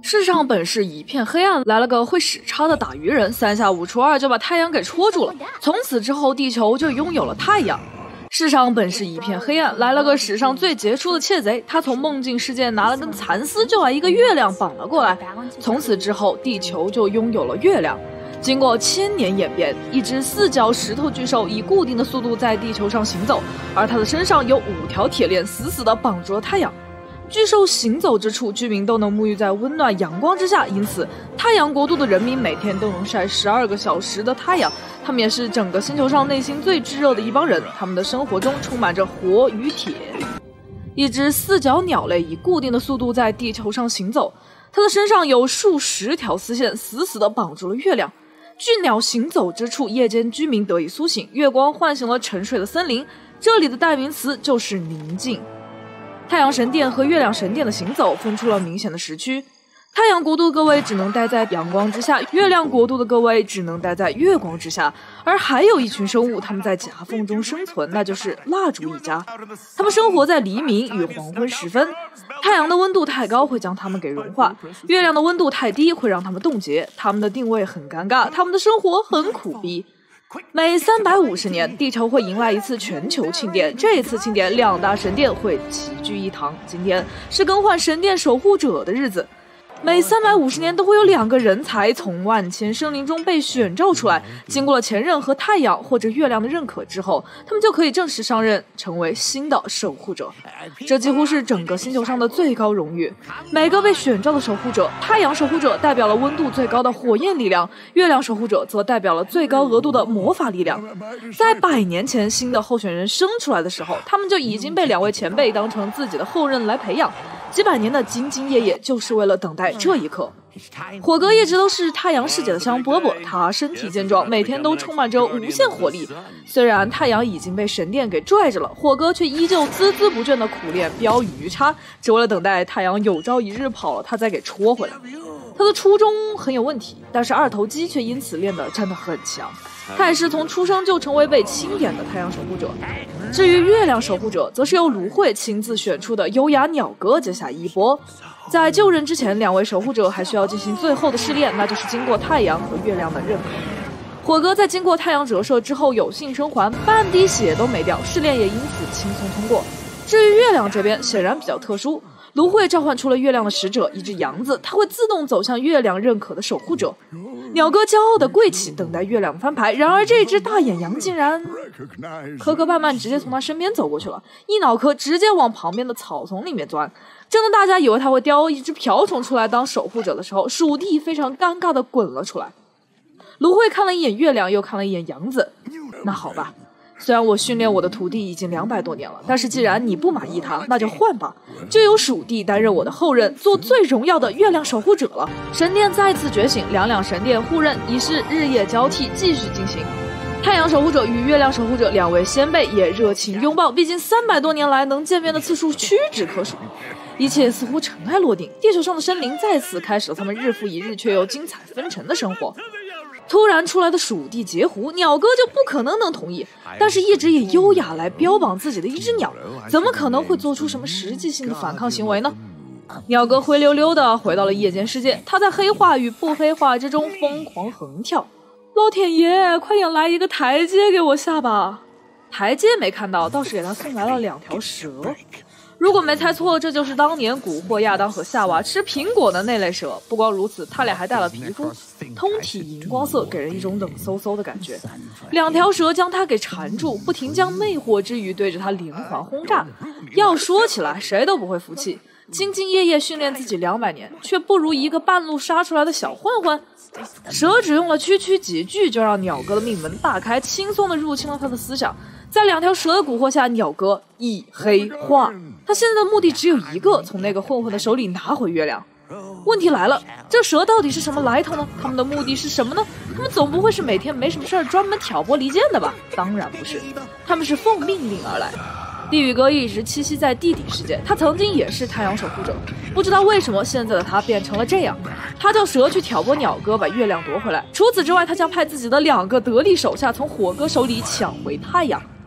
世上本是一片黑暗，来了个会使叉的打鱼人，三下五除二就把太阳给戳住了。从此之后，地球就拥有了太阳。世上本是一片黑暗，来了个史上最杰出的窃贼，他从梦境世界拿了根蚕丝，就把一个月亮绑了过来。从此之后，地球就拥有了月亮。经过1000年演变，一只4脚石头巨兽以固定的速度在地球上行走，而它的身上有5条铁链死死地绑住了太阳。巨兽行走之处，居民都能沐浴在温暖阳光之下，因此太阳国度的人民每天都能晒12个小时的太阳。他们也是整个星球上内心最炙热的一帮人，他们的生活中充满着火与铁。一只4脚鸟类以固定的速度在地球上行走，它的身上有数十条丝线死死地绑住了月亮。巨鸟行走之处，夜间居民得以苏醒，月光唤醒了沉睡的森林，这里的代名词就是宁静。太阳神殿和月亮神殿的行走分出了明显的时区，太阳国度的各位只能待在阳光之下，月亮国度的各位只能待在月光之下。而还有一群生物，他们在夹缝中生存，那就是蜡烛一家。他们生活在黎明与黄昏时分，太阳的温度太高会将它们给融化，月亮的温度太低会让它们冻结。他们的定位很尴尬，他们的生活很苦逼。每350年，地球会迎来一次全球庆典，这一次庆典2大神殿会齐聚一堂。今天是更换神殿守护者的日子。每350年都会有2个人才从万千生灵中被选召出来，经过了前任和太阳或者月亮的认可之后，他们就可以正式上任，成为新的守护者。这几乎是整个星球上的最高荣誉。每个被选召的守护者，太阳守护者代表了温度最高的火焰力量，月亮守护者则代表了最高额度的魔法力量。在100年前新的候选人生出来的时候，他们就已经被2位前辈当成自己的后任来培养，几百年的兢兢业业就是为了等待这一刻。火哥一直都是太阳世界的香饽饽，他身体健壮，每天都充满着无限活力。虽然太阳已经被神殿给拽着了，火哥却依旧孜孜不倦的苦练标鱼叉，只为了等待太阳有朝一日跑了，他再给戳回来。他的初衷很有问题，但是2头肌却因此练得真的很强。他也是从出生就成为被钦点的太阳守护者。至于月亮守护者，则是由芦荟亲自选出的优雅鸟哥接下衣钵。在就任之前，2位守护者还需要进行最后的试炼，那就是经过太阳和月亮的认可。火哥在经过太阳折射之后有幸生还，半滴血都没掉，试炼也因此轻松通过。至于月亮这边，显然比较特殊，芦荟召唤出了月亮的使者，一只羊子，它会自动走向月亮认可的守护者。鸟哥骄傲地跪起，等待月亮翻牌。然而这只大眼羊竟然磕磕绊绊直接从他身边走过去了，一脑壳直接往旁边的草丛里面钻。正当大家以为他会叼一只瓢虫出来当守护者的时候，鼠弟非常尴尬地滚了出来。芦荟看了一眼月亮，又看了一眼羊子。那好吧，虽然我训练我的徒弟已经200多年了，但是既然你不满意他，那就换吧，就由鼠弟担任我的后任，做最荣耀的月亮守护者了。神殿再次觉醒，两神殿互认，仪式日夜交替，继续进行。太阳守护者与月亮守护者2位先辈也热情拥抱，毕竟300多年来能见面的次数屈指可数。一切似乎尘埃落定，地球上的生灵再次开始了他们日复一日却又精彩纷呈的生活。突然出来的鼠弟截胡，鸟哥就不可能同意，但是一直以优雅来标榜自己的一只鸟，怎么可能会做出什么实际性的反抗行为呢？鸟哥灰溜溜的回到了夜间世界，他在黑化与不黑化之中疯狂横跳。老天爷，快点来一个台阶给我下吧！台阶没看到，倒是给他送来了2条蛇。如果没猜错，这就是当年蛊惑亚当和夏娃吃苹果的那类蛇。不光如此，他俩还带了皮肤，通体荧光色，给人一种冷飕飕的感觉。2条蛇将他给缠住，不停将魅惑之语对着他连环轰炸。要说起来，谁都不会服气，兢兢业业训练自己200年，却不如一个半路杀出来的小混混。蛇只用了区区几句，就让鸟哥的命门大开，轻松地入侵了他的思想。在2条蛇的蛊惑下，鸟哥一黑化。他现在的目的只有一个，从那个混混的手里拿回月亮。问题来了，这蛇到底是什么来头呢？他们的目的是什么呢？他们总不会是每天没什么事儿专门挑拨离间的吧？当然不是，他们是奉命令而来。地狱哥一直栖息在地底世界，他曾经也是太阳守护者，不知道为什么现在的他变成了这样。他叫蛇去挑拨鸟哥，把月亮夺回来。除此之外，他将派自己的2个得力手下从火哥手里抢回太阳。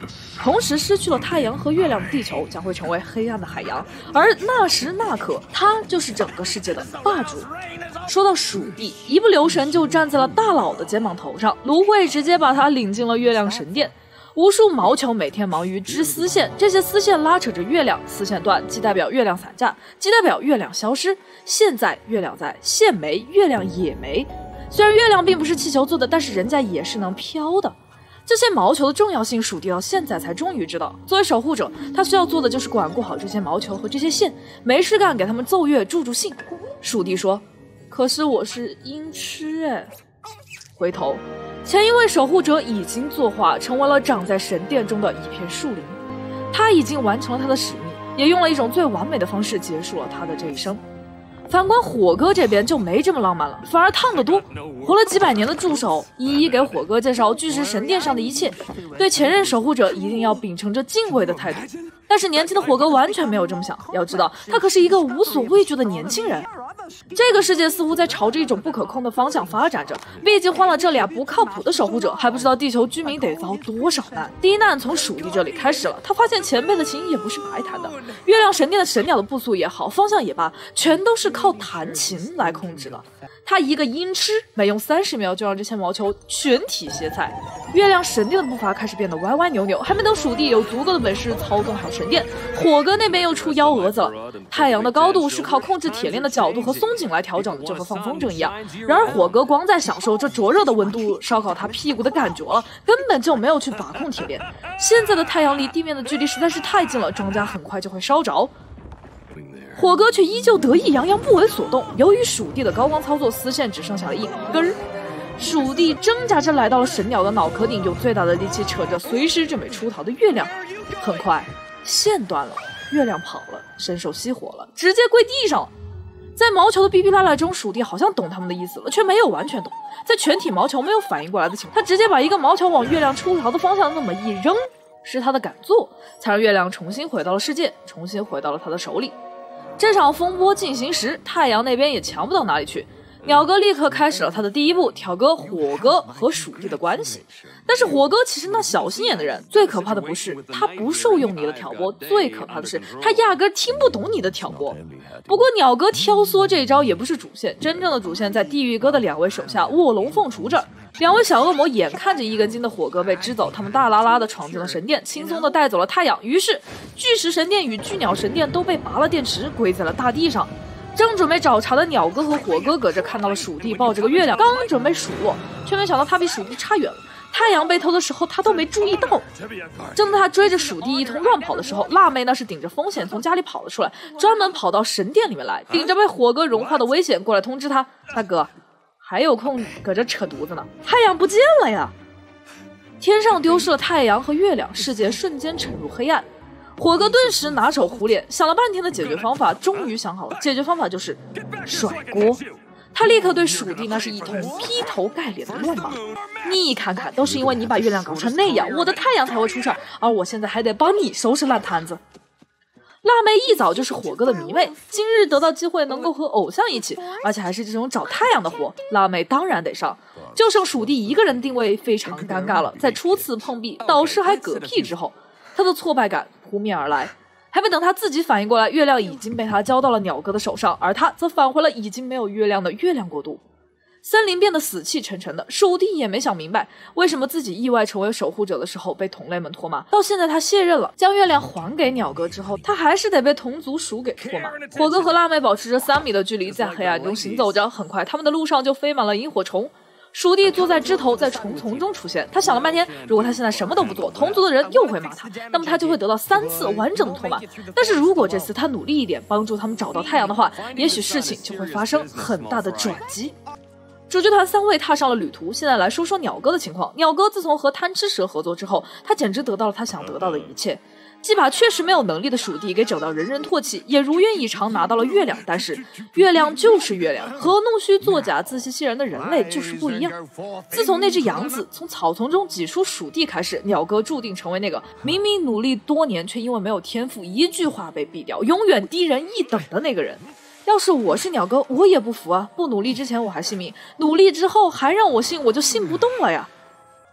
同时失去了太阳和月亮的地球将会成为黑暗的海洋，而那时那刻，他就是整个世界的霸主。说到蜀地，一不留神就站在了大佬的肩膀头上，芦荟直接把他领进了月亮神殿。无数毛球每天忙于织丝线，这些丝线拉扯着月亮，丝线断既代表月亮散架，既代表月亮消失。现在月亮在，线没，月亮也没。虽然月亮并不是气球做的，但是人家也是能飘的。这些毛球的重要性，蜀地到现在才终于知道。作为守护者，他需要做的就是管顾好这些毛球和这些线，没事干给他们奏乐助助兴。蜀地说：“可是我是音痴哎。”回头，前一位守护者已经作画，成为了长在神殿中的一片树林。他已经完成了他的使命，也用了一种最完美的方式结束了他的这一生。反观火哥这边就没这么浪漫了，反而烫得多。活了几百年的助手一一给火哥介绍巨石神殿上的一切，对前任守护者一定要秉承着敬畏的态度。但是年轻的火哥完全没有这么想，要知道他可是一个无所畏惧的年轻人。这个世界似乎在朝着一种不可控的方向发展着，毕竟换了这俩不靠谱的守护者，还不知道地球居民得遭多少难。第一难从蜀地这里开始了，他发现前辈的琴也不是白弹的，月亮神殿的神鸟的步速也好，方向也罢，全都是靠弹琴来控制了。他一个音痴，没用30秒就让这些毛球全体歇菜。月亮神殿的步伐开始变得歪歪扭扭，还没等蜀地有足够的本事操纵好神殿，火哥那边又出幺蛾子了。太阳的高度是靠控制铁链的角度和松紧来调整的，就和放风筝一样。然而火哥光在享受这灼热的温度烧烤他屁股的感觉了，根本就没有去把控铁链。现在的太阳离地面的距离实在是太近了，庄稼很快就会烧着。火哥却依旧得意洋洋，不为所动。由于蜀地的高光操作，丝线只剩下了一根儿。蜀地挣扎着来到了神鸟的脑壳顶，用最大的力气扯着随时准备出逃的月亮。很快，线断了，月亮跑了，伸手熄火了，直接跪地上了。在毛球的哔哔啦啦中，蜀地好像懂他们的意思了，却没有完全懂。在全体毛球没有反应过来的情况，他直接把一个毛球往月亮出逃的方向那么一扔，是他的敢做，才让月亮重新回到了世界，重新回到了他的手里。这场风波进行时，太阳那边也强不到哪里去。鸟哥立刻开始了他的第一步，挑拨火哥和蜀地的关系。但是火哥其实那小心眼的人，最可怕的不是他不受用你的挑拨，最可怕的是他压根听不懂你的挑拨。不过鸟哥挑唆这一招也不是主线，真正的主线在地狱哥的2位手下卧龙凤雏这儿。2位小恶魔眼看着一根筋的火哥被支走，他们大拉拉的闯进了神殿，轻松的带走了太阳。于是巨石神殿与巨鸟神殿都被拔了电池，归在了大地上。正准备找茬的鸟哥和火哥搁这看到了蜀地抱着个月亮，刚准备数落，却没想到他比蜀地差远了。太阳被偷的时候他都没注意到。正在他追着蜀地一通乱跑的时候，辣妹那是顶着风险从家里跑了出来，专门跑到神殿里面来，顶着被火哥融化的危险过来通知他，大哥还有空搁这扯犊子呢，太阳不见了呀。天上丢失了太阳和月亮，世界瞬间沉入黑暗。火哥顿时拿手糊脸，想了半天的解决方法，终于想好了，解决方法就是甩锅。他立刻对蜀地那是一通劈头盖脸的乱骂，你看看，都是因为你把月亮搞成那样，我的太阳才会出事儿，而我现在还得帮你收拾烂摊子。辣妹一早就是火哥的迷妹，今日得到机会能够和偶像一起，而且还是这种找太阳的活，辣妹当然得上。就剩蜀地一个人定位非常尴尬了，在初次碰壁导师还嗝屁之后，他的挫败感扑面而来。还没等他自己反应过来，月亮已经被他交到了鸟哥的手上，而他则返回了已经没有月亮的月亮国度。森林变得死气沉沉的，蜀地也没想明白为什么自己意外成为守护者的时候被同类们唾骂，到现在他卸任了，将月亮还给鸟哥之后，他还是得被同族鼠给唾骂。火哥和辣妹保持着3米的距离，在黑暗中行走着，很快他们的路上就飞满了萤火虫。蜀地坐在枝头，在虫丛中出现。他想了半天，如果他现在什么都不做，同族的人又会骂他，那么他就会得到3次完整的唾骂。但是如果这次他努力一点，帮助他们找到太阳的话，也许事情就会发生很大的转机。主角团3位踏上了旅途，现在来说说鸟哥的情况。鸟哥自从和贪吃蛇合作之后，他简直得到了他想得到的一切。既把确实没有能力的蜀地给整到人人唾弃，也如愿以偿拿到了月亮。但是月亮就是月亮，和弄虚作假自欺欺人的人类就是不一样。自从那只羊子从草丛中挤出蜀地开始，鸟哥注定成为那个明明努力多年却因为没有天赋一句话被毙掉，永远低人一等的那个人。要是我是鸟哥，我也不服啊！不努力之前我还信命，努力之后还让我信，我就信不动了呀。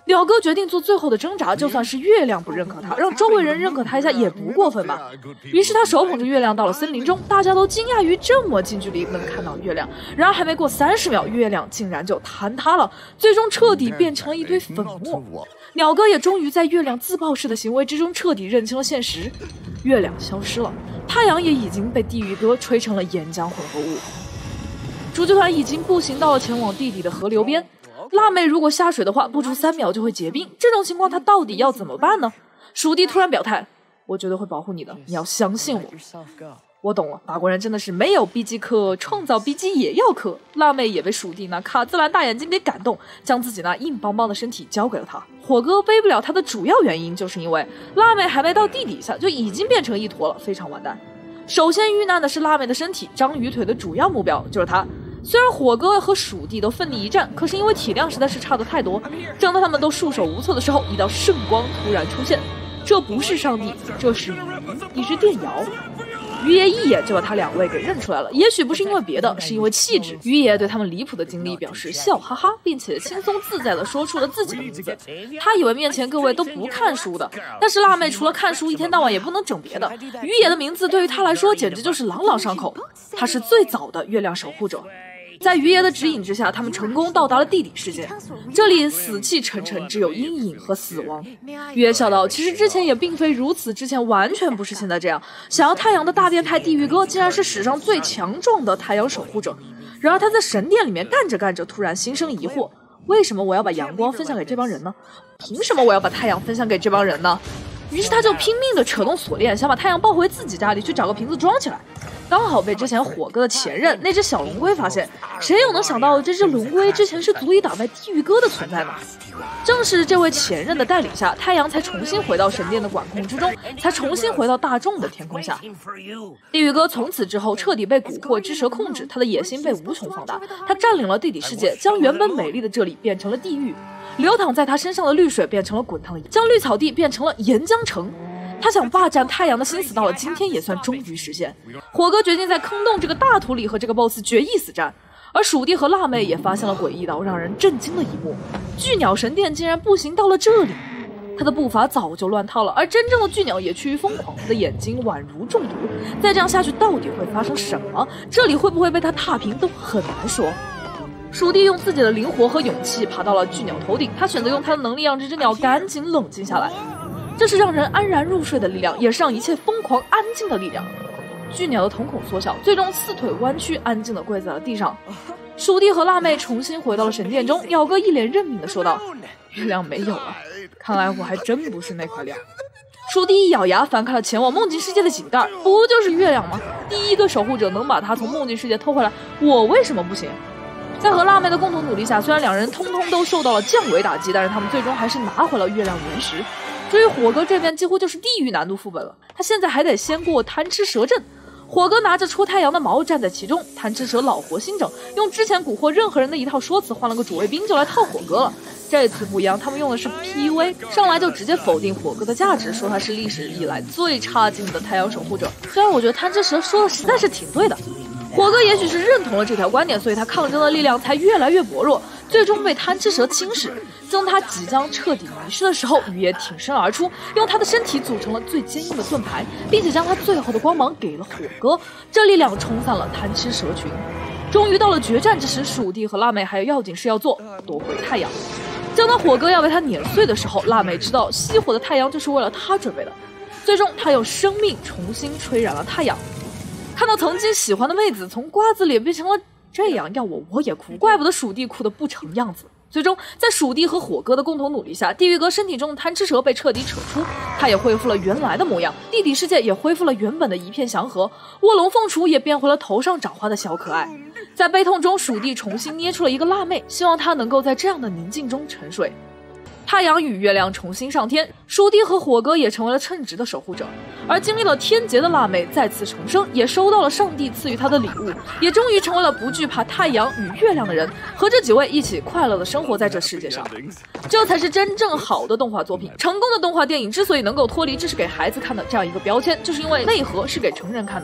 鸟哥决定做最后的挣扎，就算是月亮不认可他，让周围人认可他一下也不过分吧。于是他手捧着月亮到了森林中，大家都惊讶于这么近距离能看到月亮。然而还没过30秒，月亮竟然就坍塌了，最终彻底变成了一堆粉末。鸟哥也终于在月亮自爆式的行为之中彻底认清了现实，月亮消失了，太阳也已经被地狱哥吹成了岩浆混合物。主角团已经步行到了前往地底的河流边。辣妹如果下水的话，不出3秒就会结冰。这种情况她到底要怎么办呢？蜀地突然表态：“我绝对会保护你的，你要相信我。”我懂了，法国人真的是没有 B 级课，创造 B 级也要课。辣妹也被蜀地那卡姿兰大眼睛给感动，将自己那硬邦邦的身体交给了他。火哥背不了他的主要原因，就是因为辣妹还没到地底下就已经变成一坨了，非常完蛋。首先遇难的是辣妹的身体，章鱼腿的主要目标就是他。虽然火哥和蜀地都奋力一战，可是因为体量实在是差得太多，正当他们都束手无策的时候，一道圣光突然出现。这不是上帝，这是鱼，一只电摇。鱼爷一眼就把他2位给认出来了，也许不是因为别的，是因为气质。鱼爷对他们离谱的经历表示笑哈哈，并且轻松自在地说出了自己的名字。他以为面前各位都不看书的，但是辣妹除了看书，一天到晚也不能整别的。鱼爷的名字对于他来说简直就是朗朗上口，他是最早的月亮守护者。在鱼爷的指引之下，他们成功到达了地底世界。这里死气沉沉，只有阴影和死亡。鱼爷笑道：“其实之前也并非如此，之前完全不是现在这样。想要太阳的大变态地狱哥，竟然是史上最强壮的太阳守护者。然而他在神殿里面干着干着，突然心生疑惑：为什么我要把阳光分享给这帮人呢？凭什么我要把太阳分享给这帮人呢？”于是他就拼命地扯动锁链，想把太阳抱回自己家里去，找个瓶子装起来。刚好被之前火哥的前任那只小龙龟发现，谁又能想到这只龙龟之前是足以打败地狱哥的存在呢？正是这位前任的带领下，太阳才重新回到神殿的管控之中，才重新回到大众的天空下。地狱哥从此之后彻底被蛊惑之蛇控制，他的野心被无穷放大，他占领了地底世界，将原本美丽的这里变成了地狱，流淌在他身上的绿水变成了滚烫的，将绿草地变成了岩浆城。他想霸占太阳的心思到了今天也算终于实现。火哥决定在坑洞这个大土里和这个 BOSS 决一死战，而蜀地和辣妹也发现了诡异到让人震惊的一幕：巨鸟神殿竟然步行到了这里。他的步伐早就乱套了，而真正的巨鸟也趋于疯狂，他的眼睛宛如中毒。再这样下去到底会发生什么？这里会不会被他踏平都很难说。蜀地用自己的灵活和勇气爬到了巨鸟头顶，他选择用他的能力让这只鸟赶紧冷静下来。这是让人安然入睡的力量，也是让一切疯狂安静的力量。巨鸟的瞳孔缩小，最终4腿弯曲，安静地跪在了地上。蜀地和辣妹重新回到了神殿中，鸟哥一脸认命地说道：“月亮没有了，看来我还真不是那块料。”蜀地一咬牙翻开了前往梦境世界的井盖，不就是月亮吗？第一个守护者能把他从梦境世界偷回来，我为什么不行？在和辣妹的共同努力下，虽然两人通通都受到了降维打击，但是他们最终还是拿回了月亮原石。至于火哥这边几乎就是地狱难度副本了，他现在还得先过贪吃蛇阵。火哥拿着戳太阳的矛站在其中，贪吃蛇老活新整，用之前蛊惑任何人的一套说辞换了个主谓宾就来套火哥了。这次不一样，他们用的是 PUA， 上来就直接否定火哥的价值，说他是历史以来最差劲的太阳守护者。虽然我觉得贪吃蛇说的实在是挺对的，火哥也许是认同了这条观点，所以他抗争的力量才越来越薄弱，最终被贪吃蛇侵蚀。当他即将彻底迷失的时候，雨夜挺身而出，用他的身体组成了最坚硬的盾牌，并且将他最后的光芒给了火哥，这力量冲散了贪吃蛇群。终于到了决战之时，蜀地和辣妹还有要紧事要做，夺回太阳。正当火哥要被他碾碎的时候，辣妹知道熄火的太阳就是为了他准备的，最终他用生命重新吹燃了太阳。看到曾经喜欢的妹子从瓜子脸变成了这样，要我也哭，怪不得蜀地哭得不成样子。最终在蜀地和火哥的共同努力下，地狱哥身体中的贪吃蛇被彻底扯出，他也恢复了原来的模样，地底世界也恢复了原本的一片祥和，卧龙凤雏也变回了头上长花的小可爱。在悲痛中，蜀地重新捏出了一个辣妹，希望她能够在这样的宁静中沉睡。太阳与月亮重新上天，蜀地和火哥也成为了称职的守护者。而经历了天劫的辣妹再次重生，也收到了上帝赐予她的礼物，也终于成为了不惧怕太阳与月亮的人，和这几位一起快乐的生活在这世界上。这才是真正好的动画作品。成功的动画电影之所以能够脱离这是给孩子看的这样一个标签，就是因为内核是给成人看的。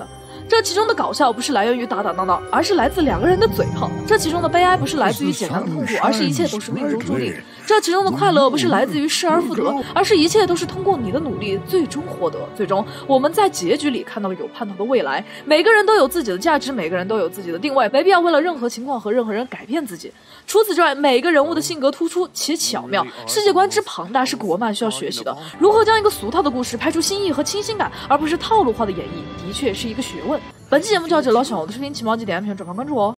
这其中的搞笑不是来源于打打闹闹，而是来自两个人的嘴疼。这其中的悲哀不是来自于简单的痛苦，而是一切都是命中注定。这其中的快乐不是来自于失而复得，而是一切都是通过你的努力最终获得。最终，我们在结局里看到了有盼头的未来。每个人都有自己的价值，每个人都有自己的定位，没必要为了任何情况和任何人改变自己。除此之外，每个人物的性格突出且巧妙，世界观之庞大是国漫需要学习的。如何将一个俗套的故事拍出新意和清新感，而不是套路化的演绎，的确是一个学问。本期节目就到这了，喜欢我的视频，请忘记点按评论、转发、关注我哦。